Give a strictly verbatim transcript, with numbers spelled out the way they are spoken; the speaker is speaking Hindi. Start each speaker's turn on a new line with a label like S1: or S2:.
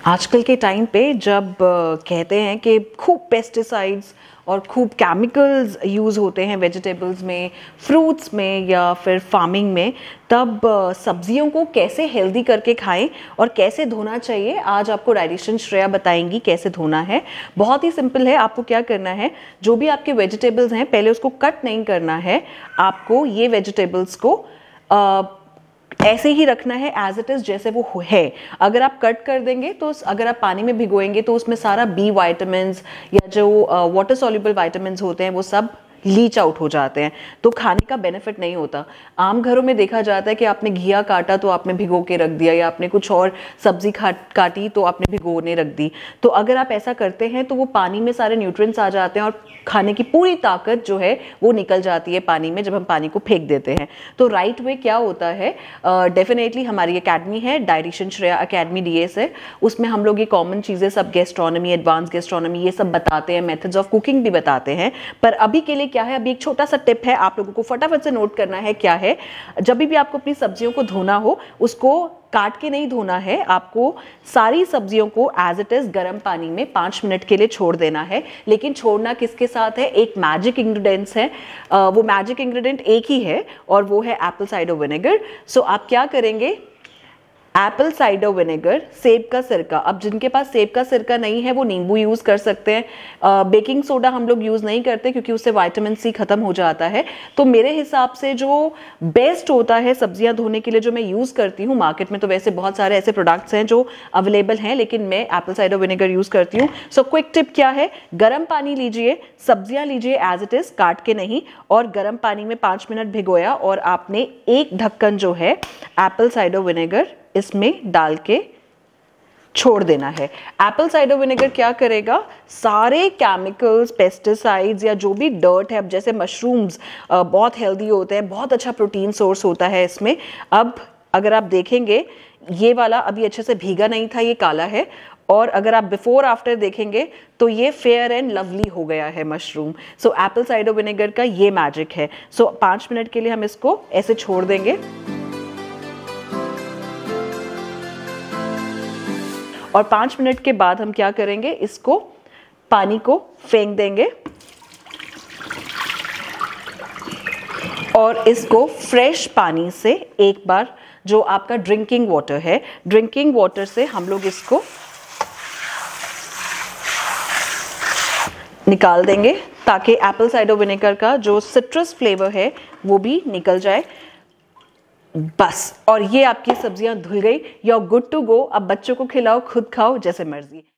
S1: आजकल के टाइम पे जब कहते हैं कि खूब पेस्टिसाइड्स और खूब केमिकल्स यूज़ होते हैं वेजिटेबल्स में, फ्रूट्स में या फिर फार्मिंग में, तब सब्जियों को कैसे हेल्दी करके खाएं और कैसे धोना चाहिए, आज आपको डाइटिशियन श्रेया बताएंगी कैसे धोना है। बहुत ही सिंपल है। आपको क्या करना है, जो भी आपके वेजिटेबल्स हैं पहले उसको कट नहीं करना है। आपको ये वेजिटेबल्स को आ, ऐसे ही रखना है एज इट इज जैसे वो है। अगर आप कट कर देंगे तो अगर आप पानी में भिगोएंगे तो उसमें सारा बी वाइटामिन्स या जो वाटर सॉल्युबल वाइटामिन्स होते हैं वो सब लीच आउट हो जाते हैं, तो खाने का बेनिफिट नहीं होता। आम घरों में देखा जाता है कि आपने घिया काटा तो आपने भिगो के रख दिया, या आपने कुछ और सब्जी काटी तो आपने भिगोने रख दी। तो अगर आप ऐसा करते हैं तो वो पानी में सारे न्यूट्रिएंट्स आ जाते हैं और खाने की पूरी ताकत जो है वो निकल जाती है पानी में जब हम पानी को फेंक देते हैं। तो राइट वे क्या होता है, डेफिनेटली uh, हमारी अकेडमी है dietitian Shreya academy D S है, उसमें हम लोग ये कॉमन चीज़ें सब गैस्ट्रोनॉमी, एडवांस गैस्ट्रोनॉमी ये सब बताते हैं, मेथड्स ऑफ कुकिंग भी बताते हैं। पर अभी के लिए क्या है, अभी एक छोटा सा टिप है, आप लोगों को फटाफट से नोट करना है। क्या है, जब भी आपको अपनी सब्जियों को धोना हो उसको काट के नहीं धोना है, आपको सारी सब्जियों को एज इट इज गर्म पानी में पाँच मिनट के लिए छोड़ देना है। लेकिन छोड़ना किसके साथ है, एक मैजिक इंग्रेडिएंट्स है, वो मैजिक इंग्रेडिएंट एक ही है और वो है एप्पल साइडर विनेगर। सो आप क्या करेंगे, एप्पल साइडर विनेगर, सेब का सिरका। अब जिनके पास सेब का सिरका नहीं है वो नींबू यूज़ कर सकते हैं। बेकिंग सोडा हम लोग यूज़ नहीं करते क्योंकि उससे विटामिन सी ख़त्म हो जाता है। तो मेरे हिसाब से जो बेस्ट होता है सब्जियां धोने के लिए, जो मैं यूज़ करती हूँ, मार्केट में तो वैसे बहुत सारे ऐसे प्रोडक्ट्स हैं जो अवेलेबल हैं, लेकिन मैं एप्पल साइडर विनेगर यूज़ करती हूँ। सो क्विक टिप क्या है, गर्म पानी लीजिए, सब्जियाँ लीजिए एज इट इज़, काट के नहीं, और गर्म पानी में पाँच मिनट भिगोया और आपने एक ढक्कन जो है एप्पल साइडर विनेगर इसमें डाल के छोड़ देना है। एप्पल साइडर विनेगर क्या करेगा, सारे केमिकल्स, पेस्टिसाइड्स या जो भी डर्ट है, अब जैसे मशरूम्स बहुत हेल्दी होते हैं, बहुत अच्छा प्रोटीन सोर्स होता है इसमें। अब अगर आप देखेंगे ये वाला अभी अच्छे से भीगा नहीं था, ये काला है, और अगर आप बिफोर आफ्टर देखेंगे तो ये फेयर एंड लवली हो गया है mushroom. So apple cider vinegar का ये मैजिक है। सो so, पाँच मिनट के लिए हम इसको ऐसे छोड़ देंगे और पाँच मिनट के बाद हम क्या करेंगे, इसको पानी को फेंक देंगे और इसको फ्रेश पानी से एक बार, जो आपका ड्रिंकिंग वाटर है, ड्रिंकिंग वाटर से हम लोग इसको निकाल देंगे ताकि एप्पल साइडर विनेगर का जो सिट्रस फ्लेवर है वो भी निकल जाए। बस, और ये आपकी सब्जियां धुल गई, you are good to go. अब बच्चों को खिलाओ, खुद खाओ, जैसे मर्जी।